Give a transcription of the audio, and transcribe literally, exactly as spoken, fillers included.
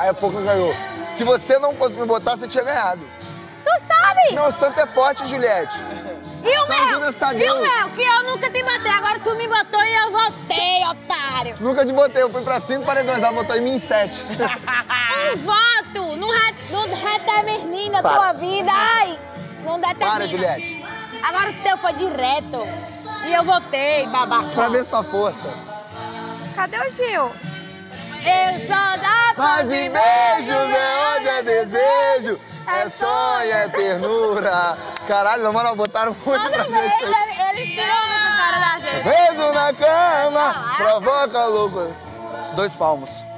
Aí a Poca ganhou. Se você não fosse me botar, você tinha ganhado. Tu sabe? Não, o santo é forte, Juliette. E o São meu? Judas Tadeu. E o meu? Que eu nunca te botei, agora tu me botou e eu voltei, otário. Nunca te botei, eu fui pra cinco paredões, ela botou em mim em sete. Um voto não, re, não determina a tua vida, ai. Não determina. Para, Juliette. Agora o teu foi direto. E eu voltei, babaca. Pra ver sua força. Cadê o Gil? Eu sou da Paz e beijos é onde é desejo, é sonho, é ternura. Caralho, na moral, botaram muito pra gente. Ele, ele tirou muito a cara da gente. Beijo na cama, provoca louco. Dois palmos.